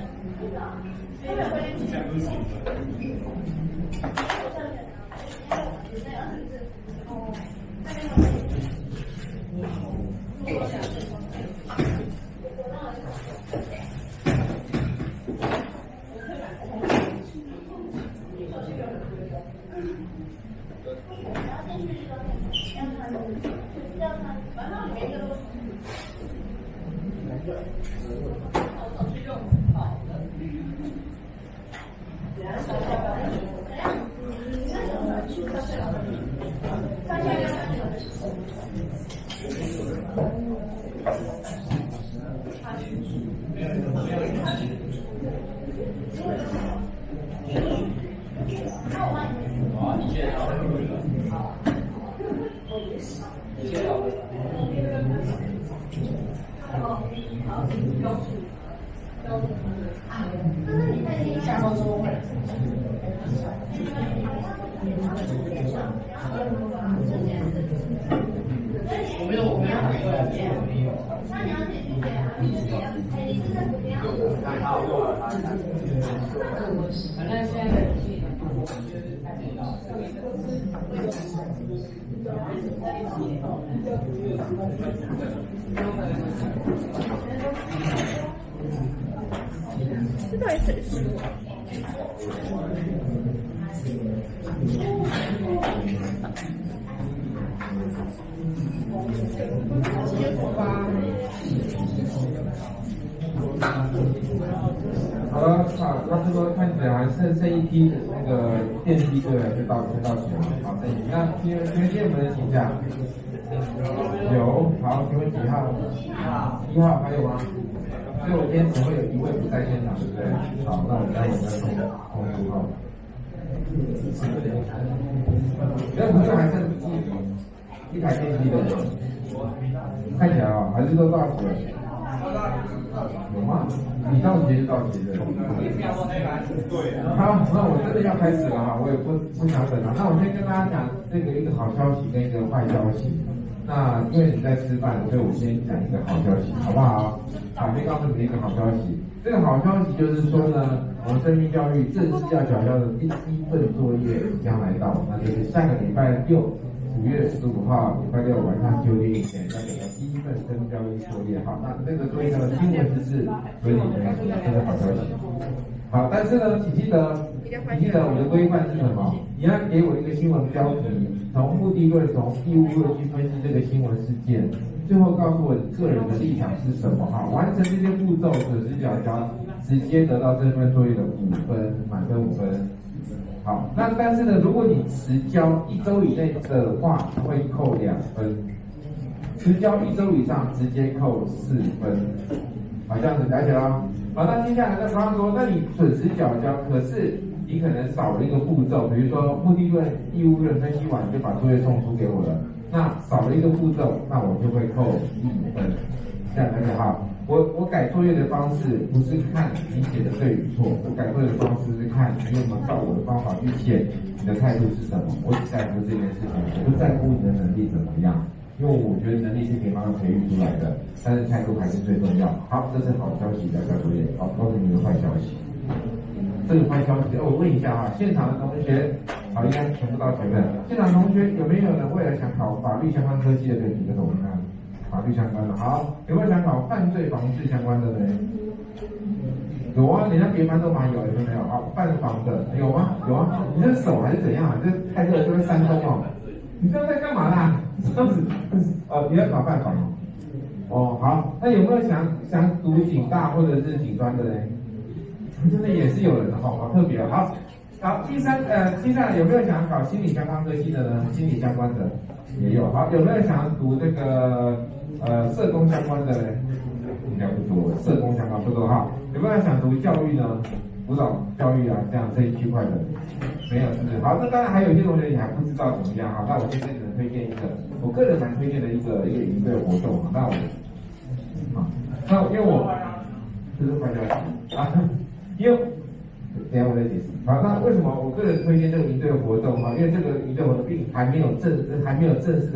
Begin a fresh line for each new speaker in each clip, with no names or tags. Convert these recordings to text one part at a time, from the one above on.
这到底谁输啊？结果吧。
好了，那这个看起来还剩一批的那个电梯队就到钱了，好，剩一批。那请问我们的请假？有，好，请问几号？1号还有吗？所以我今天只会有1位不在现场，对不对？好，那我们待会再通知哈。那不就还剩一台电梯的？看起来啊，还是都到齐了。有吗？你到齐就到齐的。好，那我真的要开始了哈，我也不想等了。那我先跟大家讲这个一个好消息跟一个坏消息。那因为你在吃饭，所以我先讲一个好消息，好不好？好，先告诉你一个好消息。这个好消息就是说呢，我们生命教育正式要缴交的第一份作业即将来到，那就是下个礼拜六，5月15号，礼拜六晚上9点以前要给他第一份生命教育作业。好，那这个作业的新闻知识，所以这是好消息。好，但是呢，请记得我的规范是什么？你要给我一个新闻标题，从目的论、从义务论去分析这个新闻事件，最后告诉我你个人的立场是什么。哈，完成这些步骤，准时缴交，直接得到这份作业的5分，满分5分。好，那但是呢，如果你迟交1周以内的话，会扣2分；迟交1周以上，直接扣4分。好，这样子了解了。好，那接下来再方说，那你准时缴交，可是你可能少了一个步骤，比如说目的论、义务论分析完就把作业送出给我了，那少了一个步骤，那我就会扣1分。这样了解哈。我改作业的方式不是看你写的对与错，我改作业的方式是看你有没有照我的方法去写，你的态度是什么。我只在乎这件事情，我不在乎你的能力怎么样，因为我觉得能力是可以慢慢培育出来的，但是态度还是最重要。好，这是好消息，要交作业。好，告诉你一个坏消息。这个坏消息，我问一下哈，现场的同学，好，应该全部到前面。现场同学有没有人为了想考法律相关科技的可以举个手看？法律相关的，好，有没有想考犯罪防治相关的呢？有啊，人家别班都蛮有，有没有？好，犯防的有吗？有啊，你这手还是怎样啊？这太热，这边山东哦。你这在干嘛啦？这样子，你要考犯防哦。好，那有没有想读警大或者是警专的呢？真的也是有人的哈，好特别哦。好，接下来有没有想考心理相关科系的呢？心理相关的也有。好，有没有想读这个社工相关的呢？应该不多，社工相关不多哈。有没有想读教育呢？辅导教育啊，这样这一区块的没有，是不是？好，那当然还有一些同学你还不知道怎么样哈。那我现在只能推荐一个，我个人蛮推荐的一个营队活动啊。那因为我这是坏消息啊，因为等一下我再解释。好，那为什么我个人推荐这个营队活动哈？因为这个营队活动并还没有正式的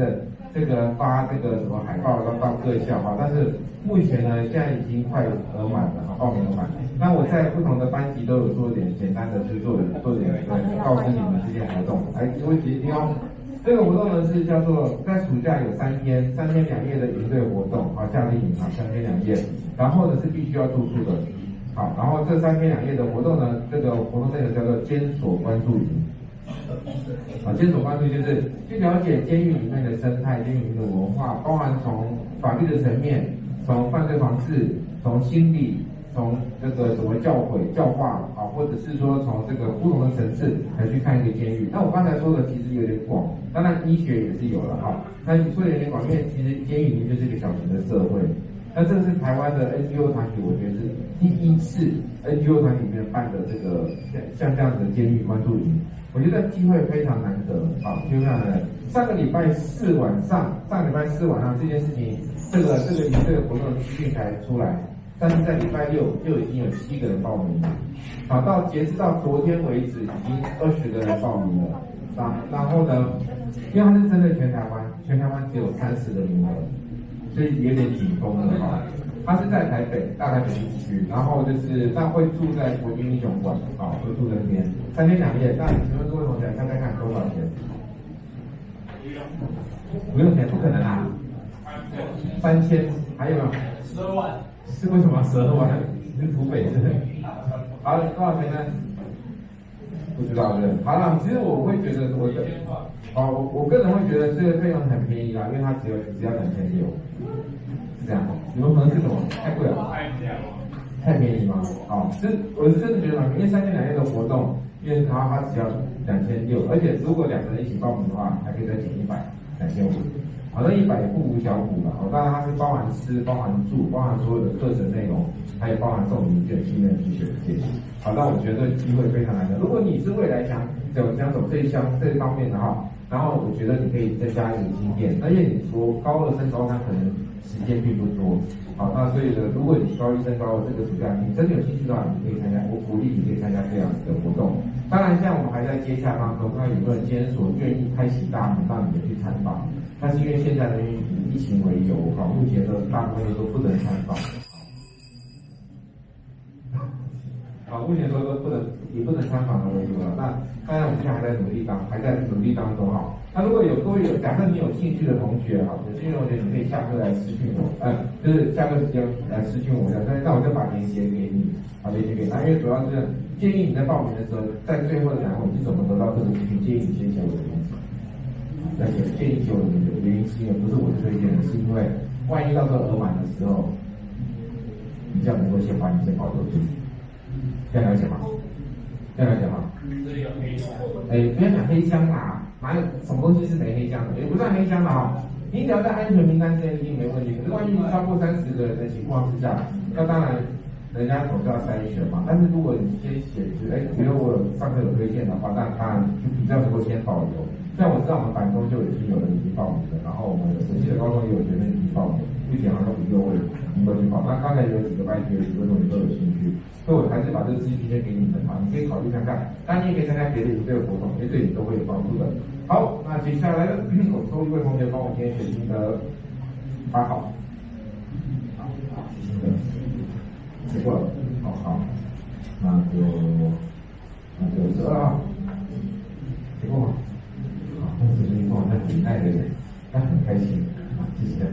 这个发这个什么海报到各校哈，但是目前呢，现在已经快额满了哈，报名额满。那我在不同的班级都有做点简单的去做点告诉你们这些活动，来各位姐姐哦。这个活动呢是叫做在暑假有3天2夜的营队活动，好，夏令营啊，3天2夜，然后呢是必须要住宿的，好，然后这3天2夜的活动呢，这个活动内容叫做监所关注营，啊，监所关注就是去了解监狱里面的生态、监狱里面的文化，包含从法律的层面，从犯罪防治，从心理。从这个什么教诲、教化啊，或者是说从这个不同的层次来去看一个监狱。那我刚才说的其实有点广，当然医学也是有了哈。那你说有点广，因为其实监狱里面就是一个小型的社会。那这是台湾的 NGO 团体，我觉得是第一次 NGO 团体里面办的这个像这样子的监狱关注营，我觉得机会非常难得啊，就像上个礼拜四晚上这件事情，这个营队的活动资讯才出来。但是在礼拜6就已经有7个人报名了，好，截至到昨天为止，已经20个人报名了，然后呢，因为它是针对全台湾只有30个名额，所以有点紧绷了哈。它是在台北大台北地区，然后就是那会住在国军英雄馆，啊，会住在那边3天2夜。那请问各位同学猜猜看多少钱？不用钱，不可能啊！3000，还有没有？12万。是为什么12万？是土匪是？好，多少钱呢？不知道对。好了，其实我会觉得我个人会觉得这个费用很便宜啦，因为它只要2600，是这样吗？你们可能是什么？太贵了？太便宜吗？好，我是真的觉得因为3天2夜的活动，因为它只要2600，而且如果2个人一起报名的话，还可以再减100，2500。好，那100也不无小补了。哦，当然它是包含吃、包含住、包含所有的课程内容，还有包含送礼券、纪念 T 恤这些。好，那我觉得机会非常难得。如果你是未来想走这一方面的哈，然后我觉得你可以增加一个经验。而且你说高2升高3可能时间并不多。好，那所以呢，如果你高1升高2这个暑假你真的有兴趣的话，你可以参加，我鼓励你可以参加这样子的活动。当然，现在我们还在接洽当中，看有没有监所愿意开启大门让你们去参访。但是因为现在呢，以疫情为由，目前的大部分都不能参访。目前说都也不能参访的为主了。那当然我们现在还在努力当中哈。那如果各位假设你有兴趣的同学哈，有兴趣的同学你可以下课来私讯我，就是下课时间来私讯我的，那我就把链接给你，把链接给他。因为主要是建议你在报名的时候，在最后的然后你是怎么得到这个资讯，建议你先写我的名字。建议写我的名字，原因是因为不是我推荐的，是因为万一到时候额满的时候，你这样能够先把你先保留住。这样了解吗？这样了解吗？这里有黑箱。不要讲黑箱啦，哪有什么东西是没黑箱的？也不算黑箱的哈。你只要在安全名单之内一定没问题。可是万一超过30个人的情况之下，那当然人家总是要筛选嘛。但是如果你先写比如我上课有推荐的话，那当然就比较能够先保留。像我知道我们板中就已经有人已经报名了，然后我们实际的高中也有学生已经报名，目前好像5、6位能够去报。那刚才有几个班级有几个同学都有兴趣，所以我还是把这个资讯先给你们啊，你可以考虑看看。当然你也可以参加别的营队的活动，因为对你都会有帮助的。好，那接下来呢，我抽一位同学帮我今天选新的8号，新的结过了，好，那就12号，结过吗？但是你跟我在比赛的人，他很开心啊，谢谢。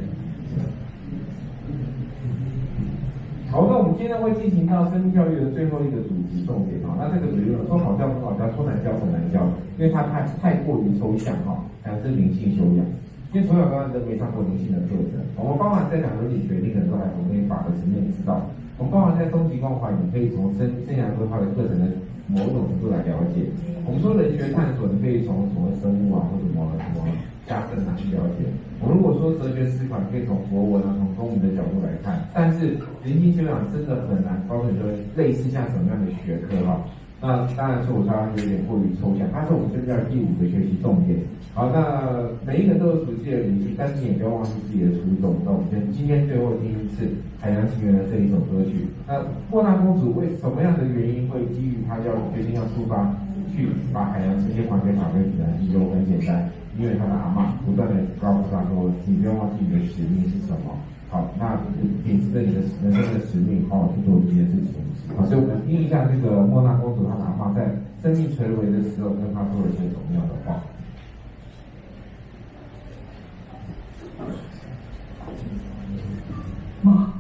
好，那我们今天会进行到生命教育的最后一个主题重点啊。那这个主题说好教不好教，说难教很难教，因为它太过于抽象哈，还有是灵性修养。因为从小到大都没上过灵性的课程，我们包含在讲伦理学，你可能都还从那法的层面知道。我们包含在终极关怀，你可以从生涯规划的课程的某种程度来了解。我们说人学探索，你可以从什么生物啊，或者什么家政啊去了解。我如果说哲学思考，你可以从国文啊、从公民的角度来看。但是灵性修养真的很难告诉你说类似像什么样的学科哈。那当然是我刚刚有点过于抽象，它是我们现在第5个学习重点。好，那每一个都有属于自己的灵性，但是你也不要忘记自己的初衷。那我们今天最后听一次海洋情缘的这一首歌曲。那莫娜公主为什么样的原因会基于她要决定要出发？ 去把海洋世界还给法规体的理由很简单，因为他的阿嬷不断的告诉他说，你不要忘记你的使命是什么。好，那秉持着你的人生的使命，好好去做这件事情。好，所以我们听一下这个莫娜公主她的阿嬷在生命垂危的时候跟她说了一些重要的话。
妈。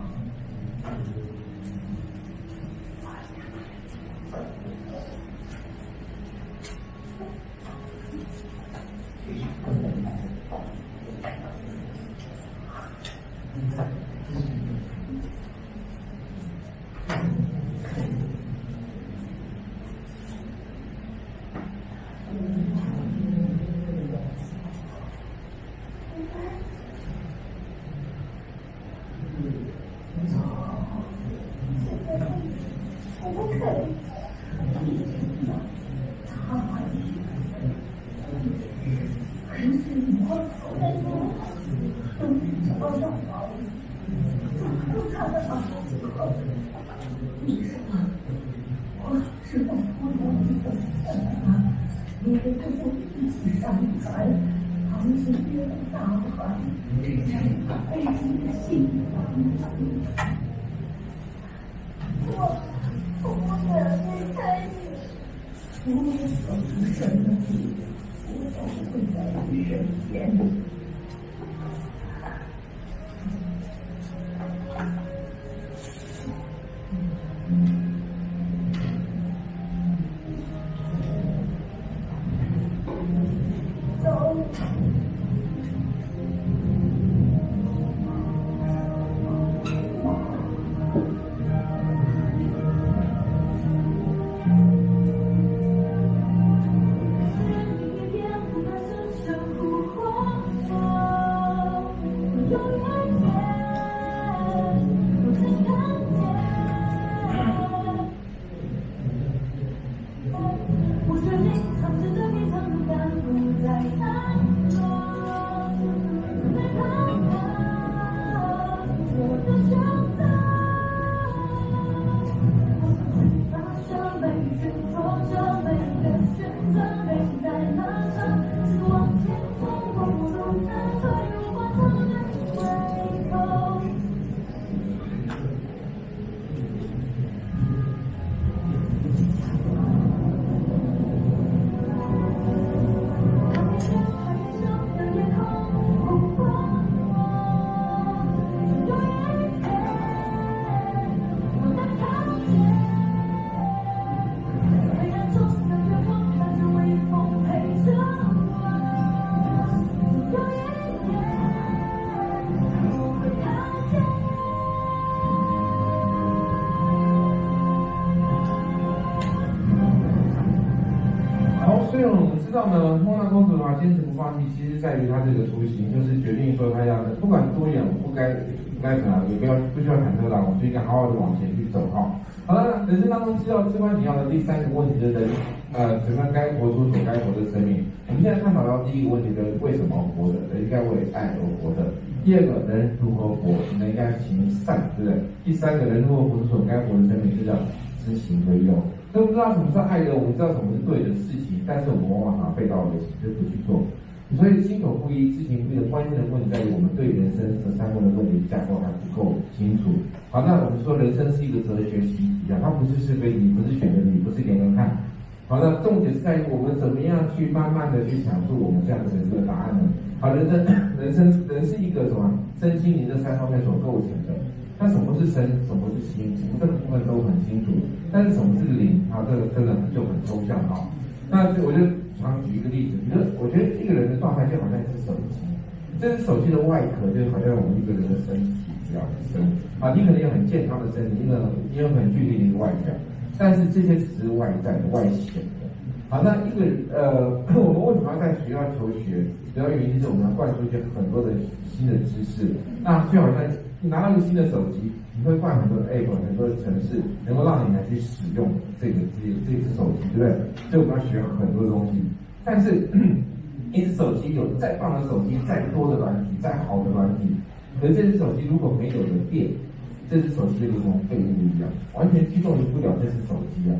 所以我们知道呢，莫娜公主的话坚持不放弃，其实在于她这个初心，就是决定说她要不管多远，我不该怎么，也不需要忐忑啦，我们就应该好好的往前去走哈。好了，人生当中知道至关紧要的第三个问题就是人，怎么样该活出所该活的生命。我们现在探讨到第一个问题的为什么活的，人应该为爱而活的。第二个人如何活，人应该行善，对不对？第三个人如何活出所该活的生命，就叫知行合一。所以我们知道什么是爱的，我们知道什么是对的事情，但是我们往往背道而驰，就不去做。所以心口不一、知行不一的关键的问题在于我们对人生这三问的问题架构还不够清楚。好，那我们说人生是一个哲学习题啊，它不是是非题，不是选择题，不是给人看。好，那重点是在于我们怎么样去慢慢的去阐述我们这样的人生的答案呢？好，人是一个什么身心灵这三方面所构成的。那什么是身，什么是心，我们这个部分都很清楚。但是什么是灵啊？这个真的就很抽象啊。那我就常举一个例子，比如我觉得一个人的状态就好像一只手机，这只手机的外壳就好像我们一个人的身体一样的身啊，你可能有很健康的身体，你有很具体的一个外表，但是这些只是外在的、外显的。好，那一个我们为什么要在学校求学？主要原因是我们要灌输一些很多的新的知识。那就好像你拿到一个新的手机，你会灌很多的 app、很多的程式，能够让你来去使用这只手机，对不对？所以我们要学很多的东西。但是一只手机有再棒的手机、再多的软体、再好的软体，可是这只手机如果没有了电，这只手机就如同废物一样，完全驱动不了这只手机啊。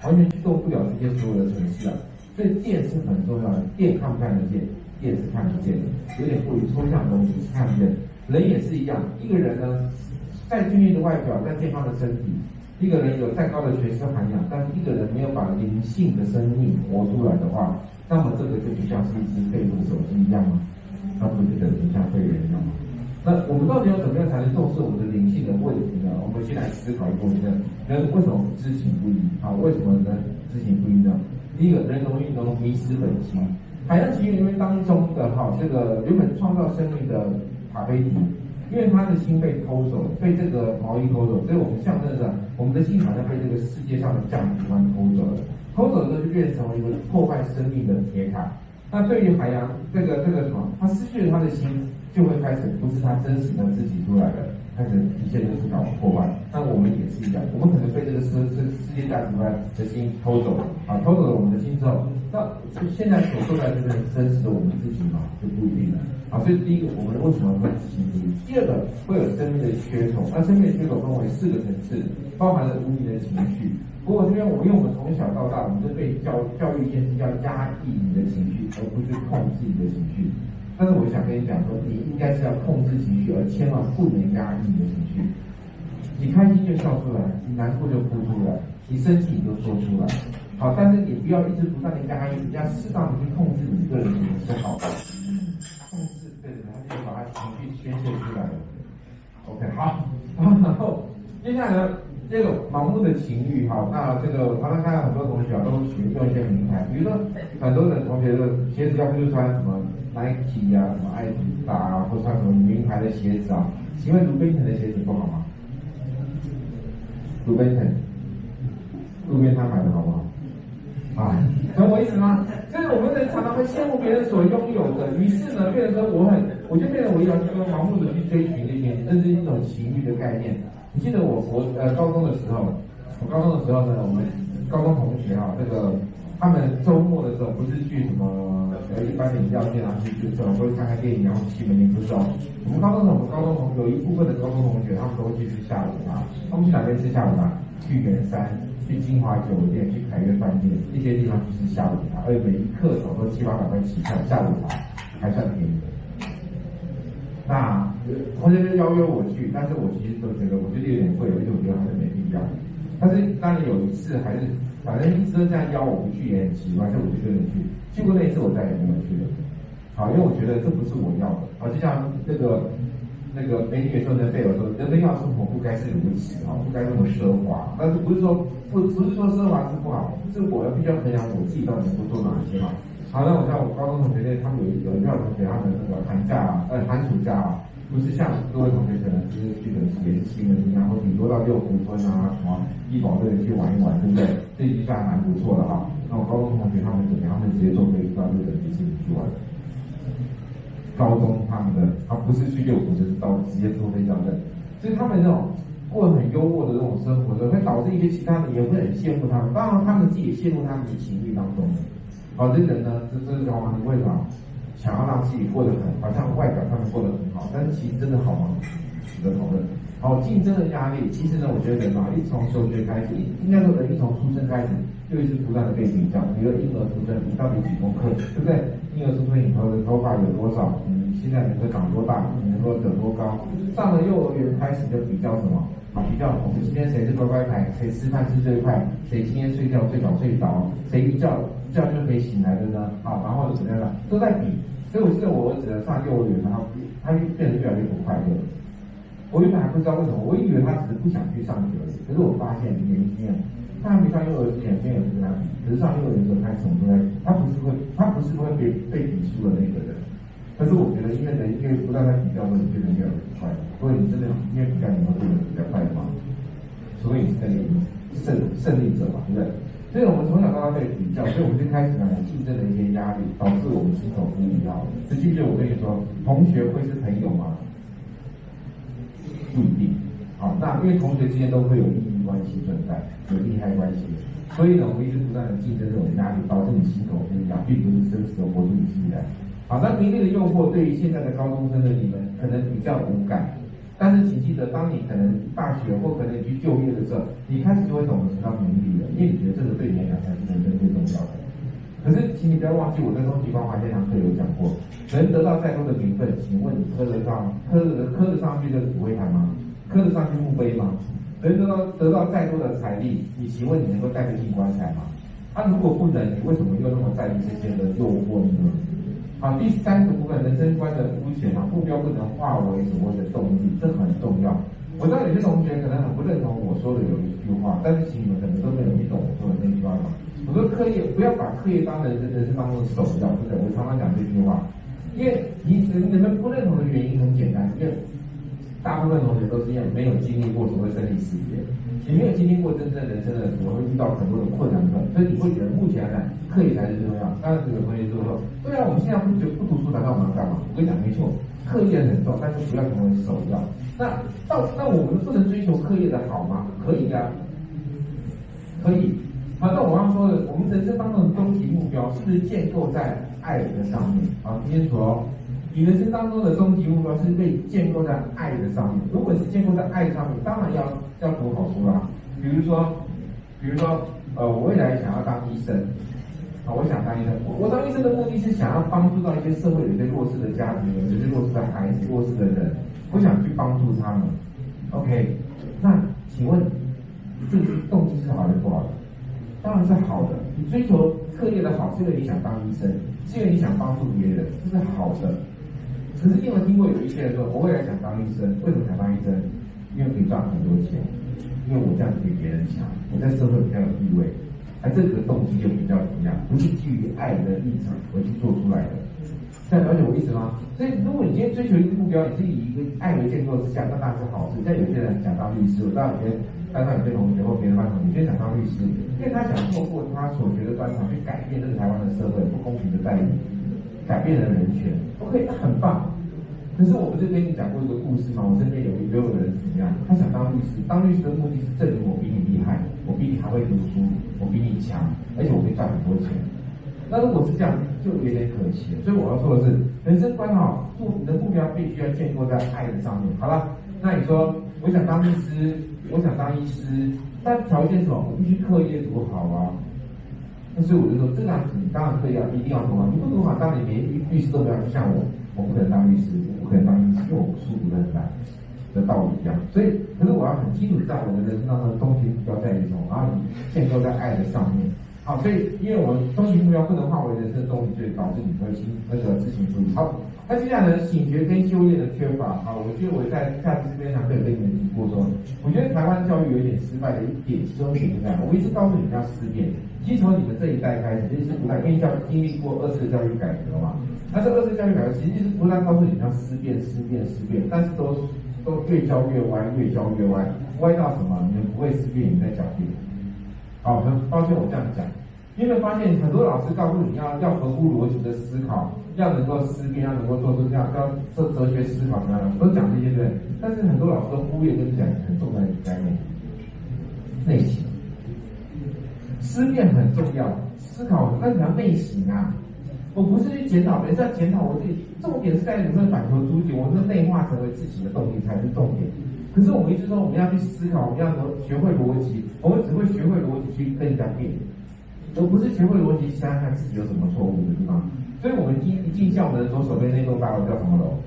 完全驱动不了这些所有的程式啊。所以电是很重要的，电看不看得见？电是看不见的，有点过于抽象的东西是看不见的。人也是一样，一个人呢，再俊丽的外表，再健康的身体，一个人有再高的学识涵养，但是一个人没有把灵性的生命活出来的话，那么这个就不像是一只废物手机一样吗？那不是等于像废人一样吗？那我们到底要怎么样才能重视我们的灵性的问题呢？我们先来思考一个问题：人为什么知行不一？为什么人知行不一呢？第一个，人容易迷失本心。海洋奇缘里面当中的这个原本创造生命的卡菲迪，因为他的心被偷走了，被这个毛衣偷走，所以我们象征着我们的心好像被这个世界上的价值观偷走了。偷走之后就变成为一个破坏生命的铁卡。那对于海洋这个什么，他失去了他的心，就会开始不是他真实的自己出来的，开始一切都是搞破坏。那我们也是一样，我们可能被这个世界价值观的心偷走了偷走了我们的心之后，那现在所说的这个真实的我们自己就不一定了所以第一个，我们为什么会知行不一？第二个，会有生命的缺口。那生命的缺口分为4个层次，包含了无名的情绪。不过这边因为我们从小到大，我们就被教育一件事，叫压抑你的情绪，而不是控制你的情绪。但是我想跟你讲说，你应该是要控制情绪，而千万不能压抑你的情绪。你开心就笑出来，你难过就哭出来，你生气你就说出来。但是也不要一直不断的压抑，你要适当的去控制你个人的是好的。控制对，然后就把他情绪宣泄出来了。OK， 好，然后接下来呢？这个盲目的情欲那这个常常看到很多同学都用一些名牌，比如说很多的同学的鞋子要不就穿什么 Nike 什么艾迪达或穿什么名牌的鞋子请问卢宾腾的鞋子不好吗？卢宾腾，路边摊买的好不好？懂我意思吗？就是我们人常常会羡慕别人所拥有的，于是呢，变成说我就变成我要去盲目的去追寻这些，这是一种情欲的概念。你记得我高中的时候，呢，我们高中同学这个他们周末的时候不是去什么一般的饮料店去或者看看电影去门店，不是我们高中有一部分的高中同学他们都会去吃下午茶，他们去哪边吃下午茶？去圆山、去金华酒店、去凯悦饭店这些地方去吃下午茶，而且每一客少说700-800块起跳，下午茶还算便宜的。那同学就邀约我去，但是我其实都觉得我有点贵，而且我觉得还是没必要。但是当然有一次还是反正一直都这样邀我不去也很奇怪，所以我就跟着去。去过那一次我再也没有去了。因为我觉得这不是我要的。就像那个美女也说的贝尔说，人们要生活不该是如此不该这么奢华。但是不是说奢华是不好，是我要必须要衡量我自己到底能够做哪些那我像我高中同学他们有一票同学，他们那个寒暑假不是像各位同学可能就是去的也是西门町或顶多到六福村什么医保队去玩一玩，对不对？这一下还蛮不错的那我高中同学他们怎么样？他们直接坐飞机到日本迪士尼去玩。高中他不是去六福，就是直接坐飞机到日本，所以他们那种过得很优渥的这种生活，会导致一些其他人也会很羡慕他们。当然他们自己也陷入他们的情欲当中。这个人呢，这是好吗？你为什么想要让自己过得好像外表上面过得很好，但是其实真的好吗？值得讨论。竞争的压力，其实呢，我觉得人一从求学开始，应该说人一从出生开始，就一直不断的被比较。比如婴儿出生，你到底几公克，对不对？婴儿出生以后的头发有多少？你现在能够长多大？你能够长多高？上了幼儿园开始就比较什么？比较我们今天谁是乖乖牌，谁吃饭吃最快，谁今天睡觉最早睡着，谁一觉就可以醒来的呢？然后怎么样呢？都在比。所以我记得我儿子上幼儿园，然后他变得越来越不快乐。我原本还不知道为什么，我以为他只是不想去上学而已。可是我发现原因没有，他还没上幼儿园之前没有人跟他比，可是上幼儿园之后开始我们都在，他不是会被比输的那个人。但是我觉得，因为不断在比较的时候，你变得越来越快。所以你真的因为比较，你会变得比较快的嘛？除非你是那个胜利者嘛，对不对？所以我们从小到大被比较，所以我们就开始有竞争的一些压力，导致我们心口不一样。这记不记得我跟你说，同学会是朋友吗？不一定。那因为同学之间都会有利益关系存在，有利害关系，所以呢，我们一直不断的竞争这种压力，导致你心口不一样，并不是真实的活出你自己来。那名利的诱惑对于现在的高中生的你们可能比较无感， 但是请记得，当你可能大学或可能你去就业的时候，你开始就会懂得成长能力了，因为你觉得这个对你来讲才是人生最重要的。可是，请你不要忘记，我在终极关怀这堂课有讲过，能得到再多的名分，请问你科得上去这个骨灰坛吗？刻得上去墓碑吗？能得到再多的财力，你请问你能够带得进棺材吗？如果不能，你为什么又那么在意这些的诱惑呢？好，第三个部分，人生观的凸显目标不能化为所谓的动力，这很重要。我知道有些同学可能很不认同我说的有一句话，但是请你们可能都没有听懂我说的那句话嘛。我说课业不要把课业当人生当中的首要，对不对？我常常讲这句话，因为你们不认同的原因很简单，因为大部分同学都是没有经历过所谓生离死别，你没有经历过真正人生的时候，会遇到很多的困难的，所以你会觉得目前来讲，课业才是最重要。当然，有同学就说，对啊，我们现在不读书，难道我们要干嘛？我跟你讲，没错，课业很重要，但是不要成为首要。那我们不能追求课业的好吗？可以呀，可以。好，那我刚刚说的，我们人生当中的终极目标是不是建构在爱的上面？好，听清楚哦。你人生当中的终极目标是被建构在爱的上面。如果是建构在爱上面，当然要读好书啦。比如说，我未来想要当医生，我想当医生。我当医生的目的是想要帮助到一些社会有些弱势的家庭，有些弱势的孩子、弱势的人，我想去帮助他们。OK， 那请问这个动机是好还是不好的？当然是好的。你追求课业的好，是因为你想当医生，是因为你想帮助别人，这是好的。可是你有没有听过有一些人说，我未来想当医生，为什么想当医生？因为可以赚很多钱，因为我这样子比别人强，我在社会比较有地位，这个动机就比较怎么样？不是基于爱的立场而去做出来的。这样了解我意思吗？所以如果你今天追求一个目标，你是以一个爱为建构之下，那当然是好事。像有些人想当律师，我知道有些班上有些同学或别的班同学想当律师，因为他想透过他所学的专长去改变这个台湾的社会不公平的待遇，改变了人权。OK， 那很棒。可是我不是跟你讲过一个故事吗？我身边有人怎么样？他想当律师，当律师的目的是证明我比你厉害，我比你还会读书，我比你强，而且我可以赚很多钱。那如果是这样，就有点可惜了。所以我要说的是，人生观你的目标必须要建构在爱的上面。好了，那你说我想当律师，我想当医师，但条件是什么？我必须课业读好啊。那所以我就说，这样子你当然课业一定要读好，你不读好，当然你连律师都不要。就像我不可能当律师，我不可能当医师，因为我书读得很烂的道理一样。所以，可是我要很清楚在我的人生当中的终极目标在于什么？然后你建构在爱的上面。好，所以因为我们终极目标不能化为人生的动力，所以导致你会自行注意。好，那接下来呢，醒觉跟修炼的缺乏。好，我觉得我在下次这边堂课有跟你们提过说，我觉得台湾教育有一点失败的一点，其中一点是这样，我一直告诉你们要思辨。其实从你们这一代开始，其实是不断，因为经历过2次教育改革嘛。那这2次教育改革其实是不断告诉你们要思辨，但是都越教越歪，歪到什么？你们不会思辨，你们在狡辩。好，很抱歉我这样讲。你有没有发现很多老师告诉你要合乎逻辑的思考，要能够思辨，要能够做出这样，要做哲学思考什么样的，都讲这些对不对？但是很多老师都忽略跟你讲很重要的概念，内省。思辨很重要，思考那你要内省啊。我不是去检讨别人，是要检讨我自己。重点是在你们反求诸己，我们内化成为自己的动力才是重点。可是我们一直说我们要去思考，我们要学会逻辑，我们只会学会逻辑去跟人家辩，而不是学会逻辑想想看自己有什么错误的地方。所以我们一进校门的左手边那栋大楼叫什么楼？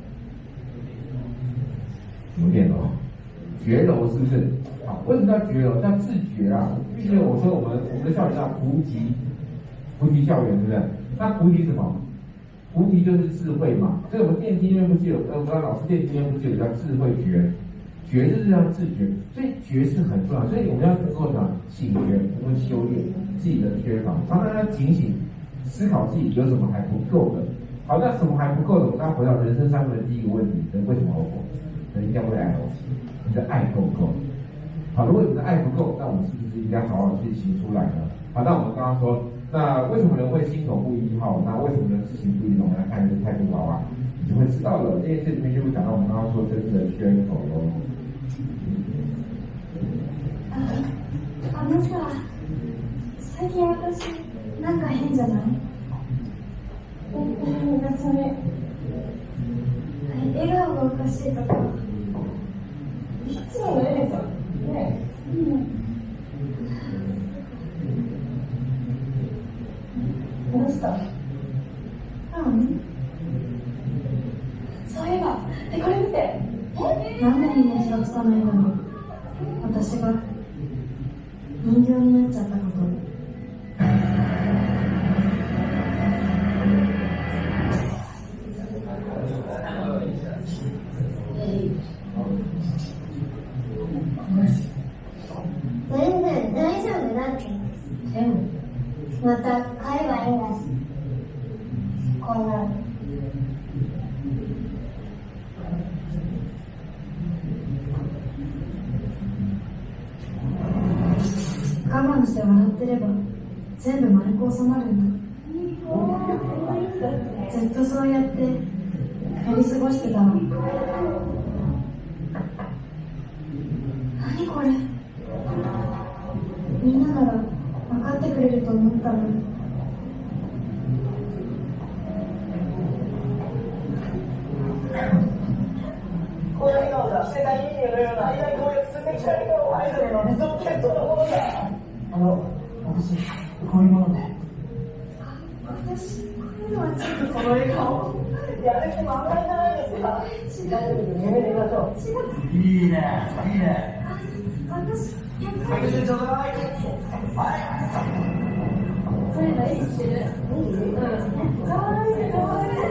什么电楼？觉楼是不是？好，为什么叫觉楼？叫自觉啊！毕竟我说我们的校园叫菩提校园，对不对？那菩提什么？菩提就是智慧嘛。所以我们电梯因为不是有，我们老师电梯因为不是有叫智慧觉。觉就是要自觉，所以觉是很重要，所以我们要做什么？醒觉，我们修炼自己的缺乏，常常要警醒，思考自己有什么还不够的。好，那什么还不够的？我们刚回到人生上面的第一个问题：人为什么而活？人应该会爱哦，你的爱够不够？好，如果你的爱不够，那我们是不是应该好好去行出来呢？好，那我们刚刚说，那为什么人会心口不一？好，那为什么人事情不一？我们来看这个态度娃娃，你就会知道了。因为这里面就会讲到我们刚刚说真的宣口喽。
さ、最近私なんか変じゃない？それ笑顔がおかしいとかいつものエレさんね。どうした？そういえば、これ見て。なんでみんな気がつかないのに、私が人形になっちゃったこと。
全然大丈夫だって。
でも
また買えばいいんだし。こんなの。
我慢して笑ってれば全部丸く収まるんだ。ずっとそうやってやり過ごしてたの。何これ。みんななら分かってくれると思ったのに。
この笑顔が世界人間のような愛愛交流すべき笑顔をアイドルの理想系そのものだ。私こういうもので。
私こういうのはちょっと。
この笑顔やる気満開じゃないですか。大丈夫です。夢で見ましょう。いいねいいね。
私やっぱり
拍手ちょうだい。
そういうのいいしてる。かわいいかわいい。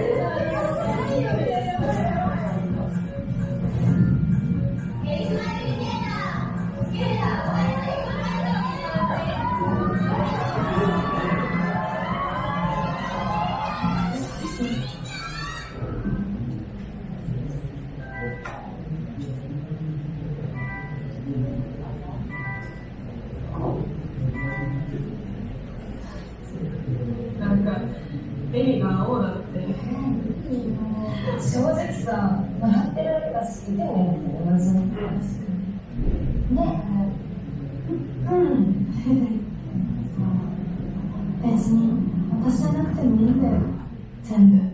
なんかエリが青だって。
正直さ、笑ってられたし、でも同じの話。ね。別に私じゃなくてもいいんだよ。全部。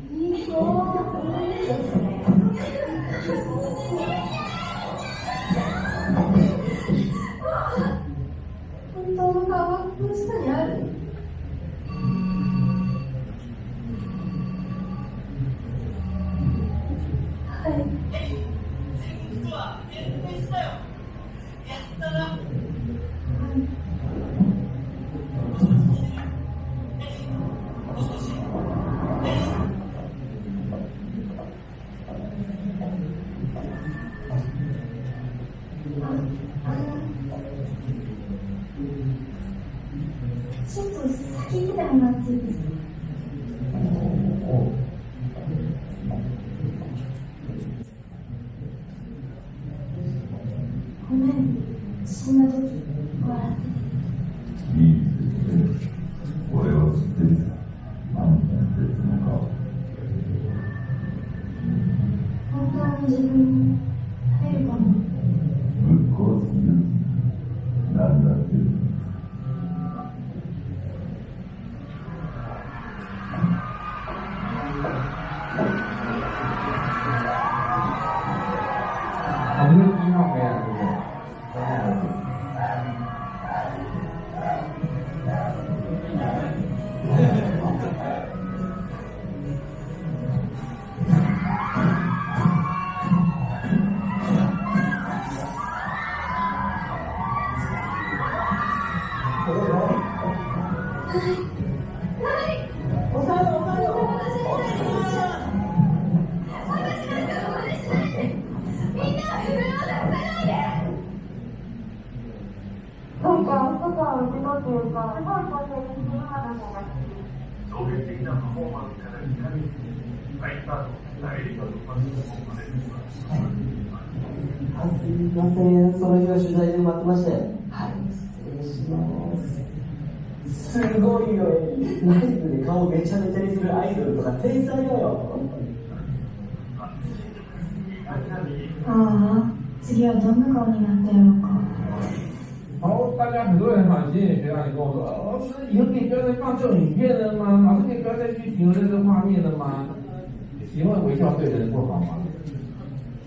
本当の顔はこの下にある。はい。
実は決定したよ。やったな。
ちょっと先見てもらっていいですか？ごめん、死んだ時笑ってて。
いいですね。俺は知ってるさ。あんたの別の顔。
本当の自分に入るかも。
ぶっ壊す勇気なんだっていう。
我们是一号回来，对不对？
なんか、外は見てたっていうか、すごい個性的に今の子が好き。
衝撃的なパフォーマンスからいきなりライターのエリカとパスをまで
すみません、その日は取材で待ってまして。はい、失礼します。すごいよ、ライブで顔めちゃめちゃにするアイドルとか天才だよ。
ああ、次はどんな顔になってるのか。
然后大家很多人很新的学长就跟我说，老师以后可以不要再放这种影片了吗？老师可以不要再去停留在这个画面了吗？请问微笑对人不好吗？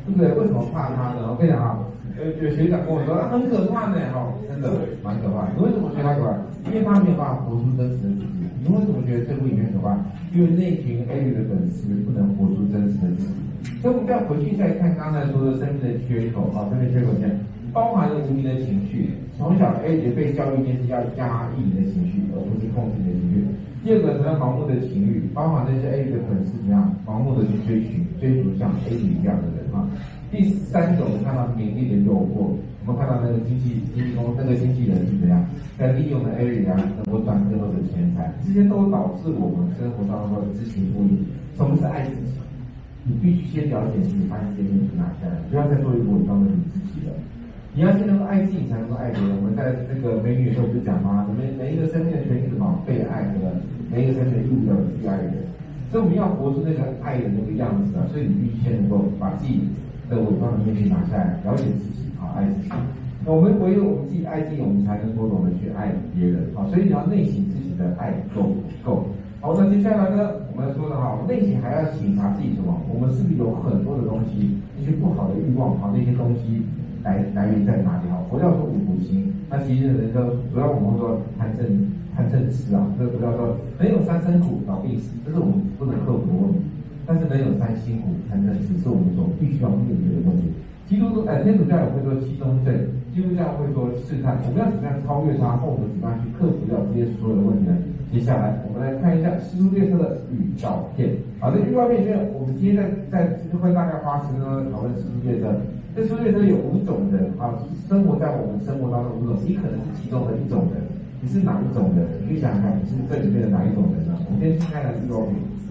对不对？为什么怕他呢？我跟你讲啊，有学长跟我说，很可怕呢，真的蛮可怕。你为什么觉得他可怕？因为他没有办法活出真实的自己。你为什么觉得这部影片可怕？因为那群 A 的粉丝不能活出真实的自己。所以我们再回去再看刚才说的生命的缺口啊，生命缺口里面包含了无名的情绪。从小 A 姐被教育一件事要压抑你的情绪，而不是控制你的情绪。第二个，盲目的情欲，包含那些 A 的粉丝怎样盲目的去追逐像 A 姐一样的人啊。第三种，我们看到名利的诱惑，我们看到那个经纪人是怎样在利用的 A 啊，能够赚更多的钱财，这些都导致我们生活当中的知行不一。什么是爱自己？你必须先了解自己，把你界限拿下来，不要再做一个伪装的你自己了。你要先能够爱自己，才能够爱别人。我们在那个美女的时候不是讲吗？每一个生命的权利是什么？被爱的，每一个生命的义务要去爱人。所以我们要活出那个爱的那个样子啊！所以你必须先能够把自己的伪装的面具拿下来，了解自己啊，爱自己。那我们唯有我们自己爱自己，我们才能够懂得去爱别人啊！所以你要内省自己的爱够不够。好，那接下来呢，我们说的哈，内省还要省察自己什么？我们是不是有很多的东西，一些不好的欲望啊，那些东西来源在哪里？佛教说五苦心，那其实人都主要我们会说贪嗔痴啊，这个佛教说人有三生苦，老病死，这是我们不能克服的问题。但是人有三辛苦，贪嗔痴是我们所必须要面对的问题。天主教也会说七宗罪，基督教会说试探，我们要怎么样超越它，或者怎么样去克服掉这些所有的问题呢？接下来我们来看一下《师徒列车》的预告片。好，这预告片里面，我们今天在会大概花10分钟讨论《师徒列车》。这《师徒列车》有5种人啊，生活在我们生活当中5种，你可能是其中的1种人，你是哪一种人？你可以想想看，你是这里面的哪一种人呢？我们先看看预告片。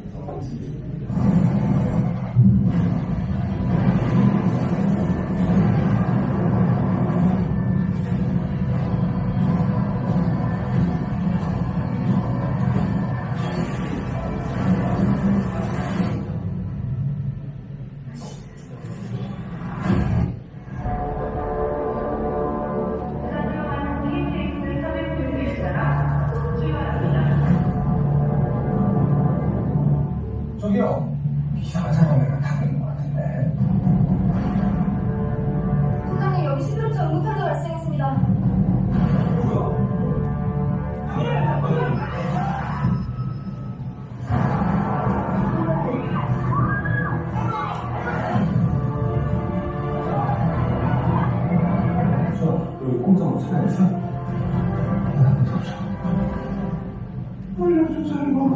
저기요, 이상한 사람이랑 타고 있는 것 같은데.
부장님, 여기 심각한 응급환자 발생했습니다.
누구야? 여기 공장으로 찾아냈어? 나한테 없어. 알려줘, 잘 먹어.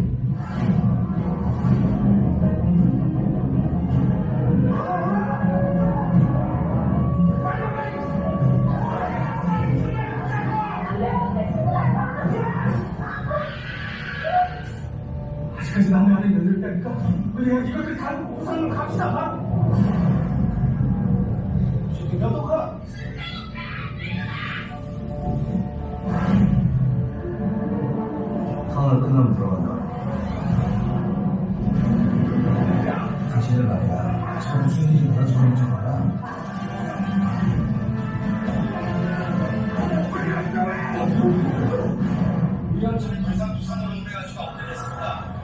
아직까지 남의 안에 열렸다니까. 우리가 이것을 다 우선 갑시다. 지금 너도 가.
상황을 끝나면 들어간다.
당신은 말이야. 저 무슨 일이 벌어지고 있는 줄 알아? 위험천이 더 이상 부산으로 운행할 수가 없게 됐습니다.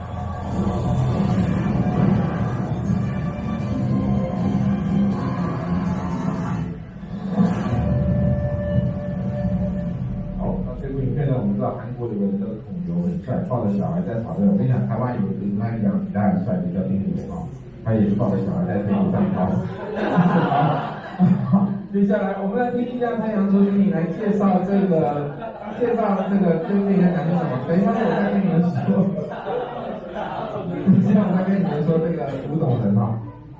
好，那这部影片呢，我们知道韩国有个那个孔刘很帅，抱着小孩在讨论。我跟你讲，台湾有一个跟他一样比他很帅的叫丁磊啊，他也是抱着小孩在飞机上跑。接下来我们来听一下太阳周经理来介绍这个那个讲的什么？等一下我再跟你们说，这样我再跟你们说这个古董人啊。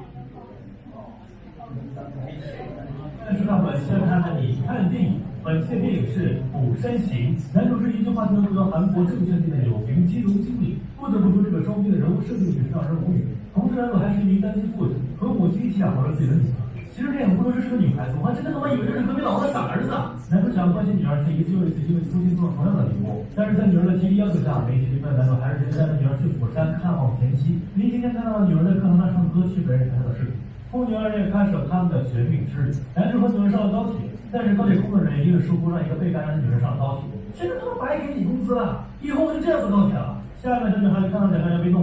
但是呢，本期看着你看电影，本期的电影是《釜山行》，男主是一句话就能得到韩国证券界的有名金融经理。不得不说，这个双拼的人物设定也是让人无语。同时，男主还是一名单亲父亲，和母亲一起养活着自己的女儿。其实电影不说这是个女孩子，我还真的他妈以为这是隔壁老王的傻儿子。男主想关心女儿，却一次又一次因为粗心送了同样的礼物。但是在女儿的极力要求下，没几分男主还是决定带着女儿去釜山看望前妻。临行前看到了女儿在课堂上唱歌，却被人拍到的视频。父女二人也开始了他们的绝命之旅。男主和女儿上了高铁，但是高铁工作人员因为疏忽让一个被感染的女人上了高铁，这个他妈白给你工资了，以后我就这样坐高铁了。下一秒，小女孩就看到两个人被弄死了。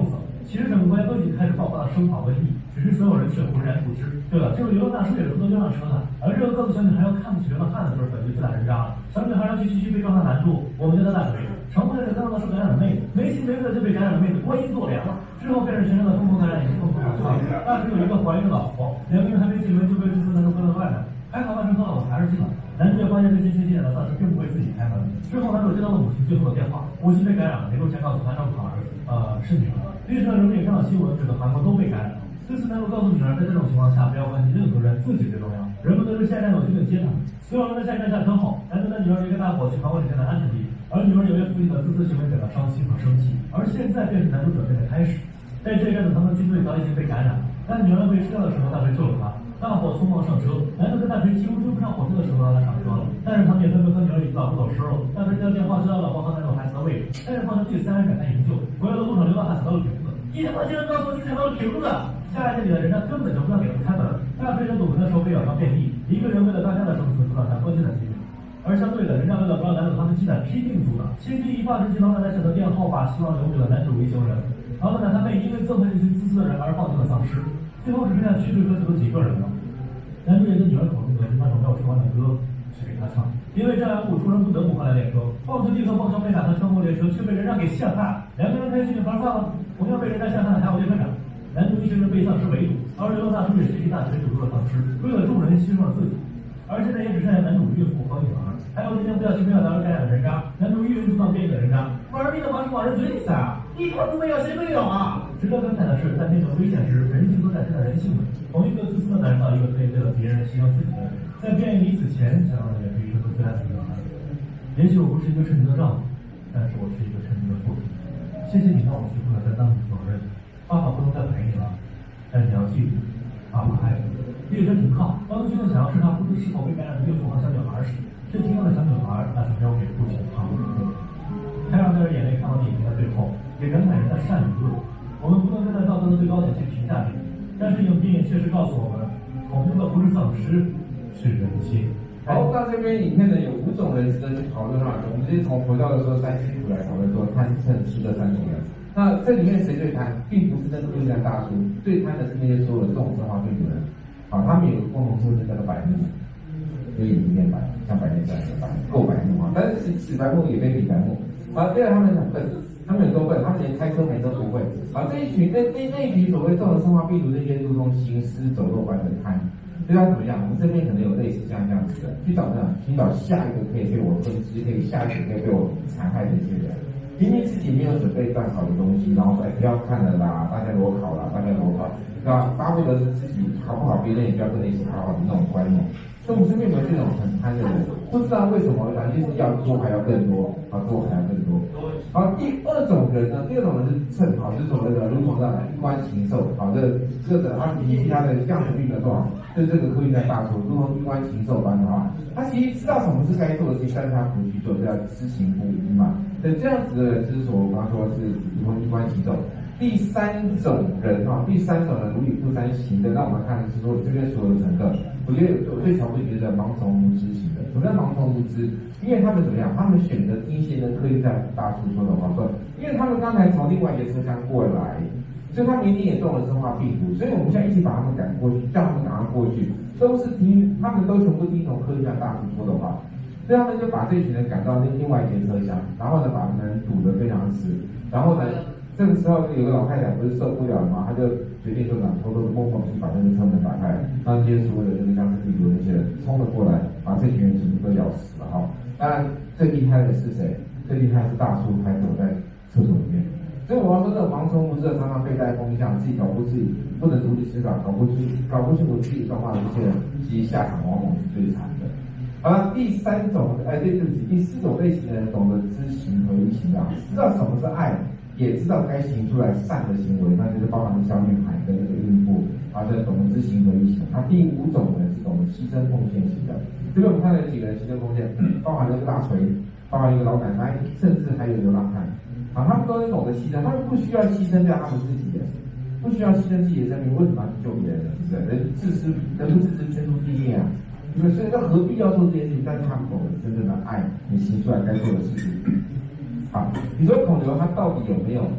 其实整个国家都已经开始爆发了生化瘟疫，只是所有人却浑然不知。对了，这个流浪大叔也是不能流浪车的，而这个告诉小女孩要看不起流浪汉的时候，本就自打人渣了。小女孩要去继续被状态难住，我们家的大腿，成功的是看到了受感染的妹子，没心没肺就被感染的妹子观音坐凉了。之后便是全身的疯狂感染，也是疯狂好笑。大叔有一个怀孕的老婆，两个人还没进门就被这次男主关在外面，还好万事都好，还是进了。男主也发现这些缺心眼的丧尸并不会自己开门。之后男主接到了母亲最后的电话，母亲被感染了，没够钱告诉他照顾好儿子，是女儿。历史上人们也看到新闻，这个韩国都被感染了。这次男主告诉女儿，在这种情况下不要关心任何人，自己最重要。人们都是下一站有这个接他，所有人在下一站下车后，男主带女儿一个大伙去韩国里面的安全地，而女儿因为父亲的自私行为感到伤心和生气。而现在便是男主转变的开始。在这一站子，他们军队早已经被感染了，但女儿被吃掉的时候，大锤救了他。大伙匆忙上车，男主跟大锤几乎追不上火车的时候让他上车了，但是他们也纷纷和女儿一起老不走失了。大锤接到电话知道老婆和男主孩子的位置，但是放成第三人展开营救。回来的路上，流浪汉踩到了瓶子，一他妈竟然告诉我你踩到了瓶子！下一站里的人家根本就不让给他们开门。大锤人堵门的时候被咬伤遍地，一个人为了大家的生存阻挡他关键的机会。而相对的，人家为了不让男主他们进来，拼命阻挡，千钧一发之际，老奶奶选择电号把希望留给了男主一行人。老奶奶他妹因为憎恨这群自私的人而放弃了丧尸，最后只剩下屈指可数的几个人了。男主也跟女儿口中得知那首没有唱完的歌是给他唱，因为障碍物出人不得不换来列车，放出地球放上被打算穿过列车，却被人家给陷害。两个人开心女孩放了，同样被人家陷害的还有列车长。男主一行人被丧尸围堵，而流浪大叔也是一大锤堵住了丧尸，为了众人牺牲了自己。而现在也只剩下男主岳父和女儿，还有那些不小心被咬到而感染的人渣。男主一人阻挡边缘的人渣，玩命的把手往人嘴里塞啊！一条都没有，谁没有啊？值得感慨的是，在面对危险时，人性都展现了人性美。从一个自私的男人到一个可以为了别人牺牲自己的人，在变异离死前，想让人可以生出最爱自己的孩子。也许我不是一个称职的丈夫，但是我是一个称职的父亲。谢谢你让我学会了担当与责任。爸爸不能再陪你了，但你要记住，爸爸爱你。列车停靠，当军队想要视察不知是否被感染的岳父和小女孩时，这停靠的小女孩那是交给父亲扛不住的。太阳带着眼泪看到电影的最后，也感慨人的善与恶。我们不能站在道德的最高点去评价别人，但是影片也确实告诉我们，恐怖的不是丧尸，是人心。
好，那这边影片呢有5种人值得去讨论啊。我们直接从回到的说3清楚来讨论说贪嗔痴的3种人。那这里面谁最贪，并不是那个对战大叔，最贪的是那些所有的这种生化病毒人。啊，他们有个共同特质叫做白目，所以眼睛变白，像白内障一样白，够白目啊。但是死白目也被比白目。啊，第二他们很笨，他们有多笨？他们连开车门都不会。啊，这一群所谓这种生化病毒这些如同行尸走肉般的贪，所以他怎么样？我们身边可能有类似像这样子的，去找下一个可以被我分尸，可以下一个可以被我残害的一些人。明明自己没有准备办好的东西，然后说不要看了啦，大家裸考啦，大家裸考，那巴不得是自己考不好，别人也不要跟你一起考好的那种观念。所以我们身边有这种很贪的人，不知道为什么，反正就是要多还要更多，啊多还要更多。好，第二种人呢，是蹭，好，就是所谓的如同的衣冠禽兽，好，这个他比起他的样子病的多少，对这个科学家大说，如同衣冠禽兽般的话，他其实知道什么是该做的事情，但是他不去做，叫知行不一嘛。对，这样子的人就是我刚刚说是如同衣冠禽兽。第三种人，如理不三行的，那我们看的是说这边所有的乘客，我觉得我最瞧不起的盲从无知型的。什么叫盲从无知？因为他们怎么样？他们选择听信的科学家大叔说的话，说，因为他们刚才从另外一个车厢过来，所以他们一定也中了生化病毒，所以我们现在一起把他们赶过去，叫他们赶快过去，他们都全部听从科学家大叔说的话。所以他们就把这群人赶到另外一节车厢，然后呢把门堵得非常死，然后呢这个时候有个老太太不是受不了了吗？她就决定说偷偷的摸去把那个车门打开，让这些所有的这个僵尸病毒那些人冲了过来，把这群人全部都咬死了哈。当然最厉害的是谁？最厉害是大叔还躲在厕所里面。所以我要说，这种盲从无知的常常被带风向，自己搞不自己，不能独立思考，搞不清楚自己状况的这些人，其实下场往往是最惨的。好了，第四种类型的人懂得知行合一行啊，知道什么是爱，也知道该行出来善的行为，那就是包含小女孩跟这个孕妇，啊，这懂得知行合一行。第5种人是懂得牺牲奉献型的。这边我们看了几个人牺牲奉献，包含了一个大锤，包含一个老奶奶，甚至还有流浪汉。啊，他们都是懂得牺牲，他们不需要牺牲掉他们自己的，不需要牺牲自己的生命，为什么要去救别人呢？对不对？人不自知天诛地灭啊！对不对？所以他何必要做这件事情？但是他们懂得真正的爱，你行出来该做的事情。好，你说孔刘他到底有没有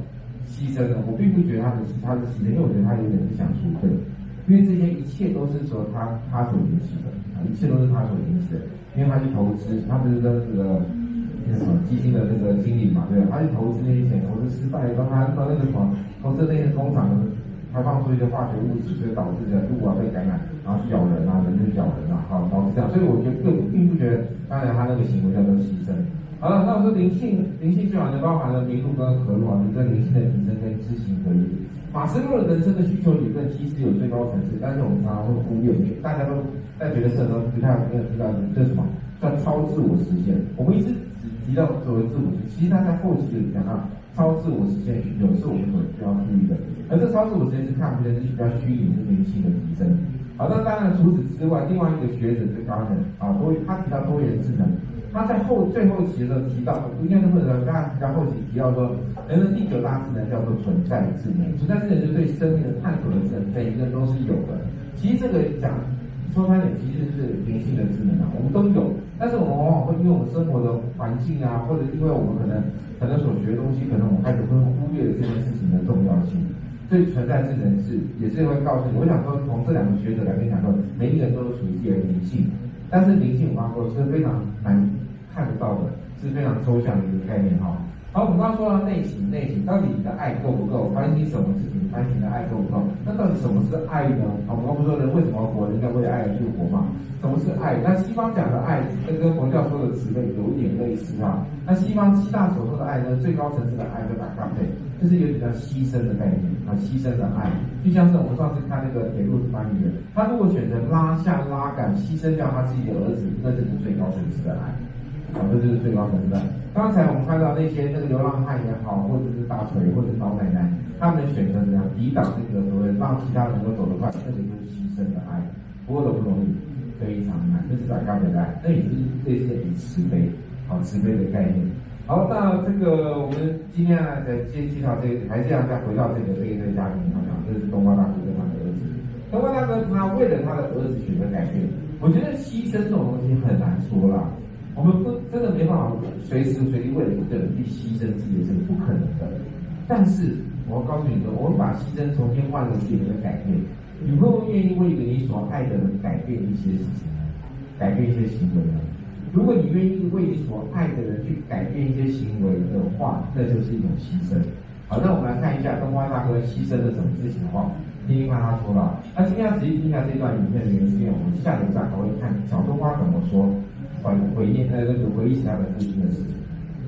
牺牲了，我并不觉得他是牺牲，因为我觉得他有点是想赎罪，因为这些一切都是说他所引起的啊，一切都是他所引起的，因为他去投资，他不是跟那个什么基金的那个经理嘛，对吧？他去投资那些钱，投资失败，然后他到那个什么投资那些工厂排放出一些化学物质，所以导致人物被感染，然后去咬人啊，人去咬人啊，好导致这样，所以我觉得并不觉得，当然他那个行为叫做牺牲。好了，那我说灵性需要呢，包含了迷路跟合路啊，跟灵性的提升跟知行合一。马斯洛的人生的需求理论其实有最高层次，但是我们常常会忽略，大家都在学的时候不太没有知道这是什么叫超自我实现。我们一直只提到所谓自我实现，其实他在后期有讲到超自我实现需求是我们所需要注意的，而这超自我实现是看不见，是比较虚拟的灵性的提升。好，那当然除此之外，另外一个学者是高人啊，他提到多元智能。他在最后期的时候提到，应该是或者大家比较后期提到说，人的第9大智能叫做存在智能，存在智能就是对生命的探索的智能，每一个人都是有的。其实这个讲说穿点，其实是灵性的智能啊，我们都有，但是我们往往会因为我们生活的环境啊，或者因为我们可能所学的东西，可能我们开始会忽略了这件事情的重要性。所以存在智能也是会告诉你，我想说从这两个学者来跟你讲说，每一个人都有属于自己的灵性，但是灵性我刚刚说是非常难看得到的，是非常抽象的一个概念哈。好，我们刚刚说到内省，到底你的爱够不够？反省什么事情？反省的爱够不够？那到底什么是爱呢？我们刚不说人为什么要活？人家为了爱而去活嘛？什么是爱？那西方讲的爱跟佛教说的慈悲有点类似啊。那西方七大所说的爱呢，最高层次的爱叫打咖啡，就是有点像牺牲的概念啊，牺牲的爱，就像是我们上次看那个铁路翻译员，他如果选择拉下拉杆，牺牲掉他自己的儿子，那就是最高层次的爱。啊，这就是最高层次的。刚才我们看到那些流浪汉也好，或者是大腿或者是老奶奶，他们的选择怎样抵挡这个所谓让其他人都走得快，这个就是牺牲的爱，多的不容易，非常难，这是打咖啡的爱，那也是类似于慈悲，好慈悲的概念。好，那这个我们今天呢，再介绍这个，还是要再回到这一对家庭来讲，这是冬瓜大哥跟他的儿子。冬瓜大哥他为了他的儿子选择改变，我觉得牺牲这种东西很难说啦。我们真的没办法随时随地为了一个人去牺牲自己的，这是不可能的。但是我要告诉你说，我们把牺牲重新换成别人的改变，你会不会愿意为一个你所爱的人改变一些事情呢？改变一些行为呢？如果你愿意为你所爱的人去改变一些行为的话，那就是一种牺牲。好，那我们来看一下冬瓜大哥牺牲了什么事情的话，听听看他说了。那今天要仔细听一下这段影片的原因，我们下一站还会看小冬瓜怎么说。回忆起他的父亲的事情。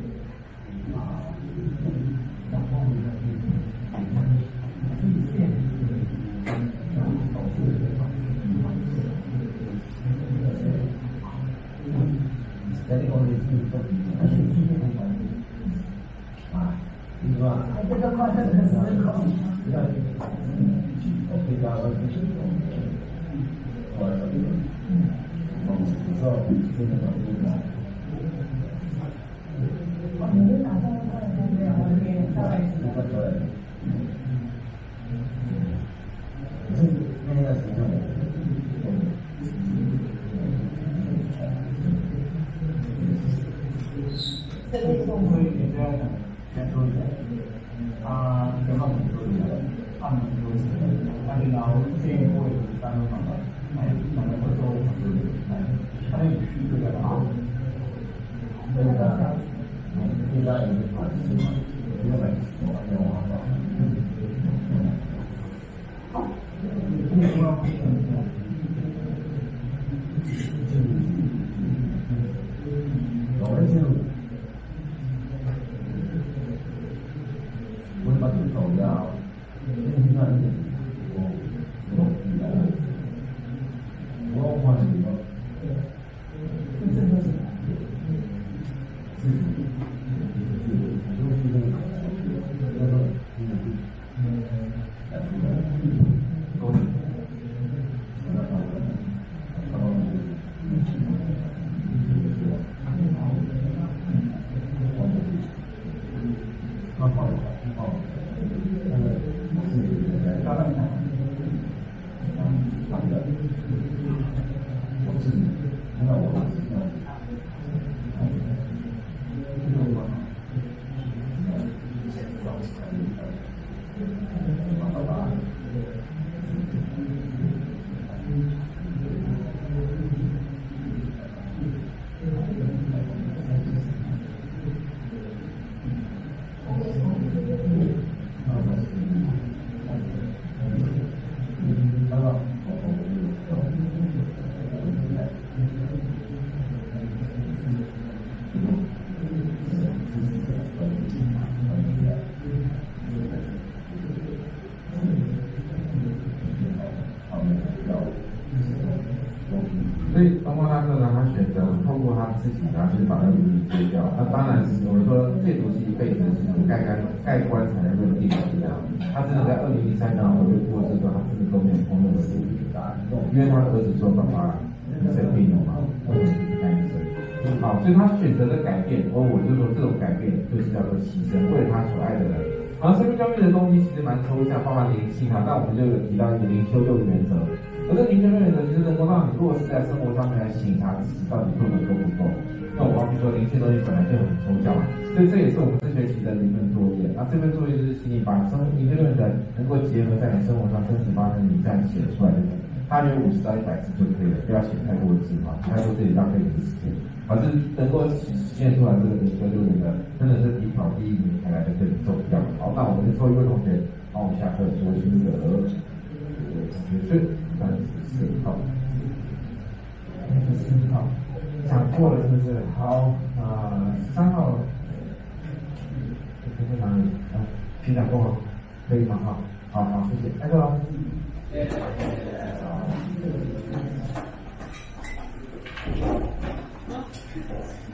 这个快乐的时候，
以东方大社呢，他选择透过他自己呢，就是把那个谜底揭掉。那当然，我们说阅读是一辈子的事情，盖棺才能论定的这样。他真的在2003年我就过世之后，他真的都没有碰任何的答案，因为他儿子说爸爸你生病了嘛，我们去看医生。好，所以他选择的改变，我就说这种改变就是叫做牺牲，为了他所爱的人。然后生命教育的东西其实蛮抽象，包含灵性啊，但我们就有提到一个灵修6个原则。可是灵修6原则其实能够让你落实在生活上面来省察自己到底做的够不够。那我刚才说灵性东西本来就很抽象，所以这也是我们这学期的一份作业。那这份作业就是请你把灵修6原则能够结合在你生活上真实发生，你这样写出来的，大约50到100字就可以了，不要写太多的字哈，太多字也浪费你的时间。反正能够实现出来这个灵修6原则，真的是比考第1名还来的更重要。好，那我们就抽一位同学，帮我们下课说心得。同学是34号，34号，讲过了是不是？好，3号，这是哪里？听讲过吗？可以吗？好，谢谢，开课喽。谢谢。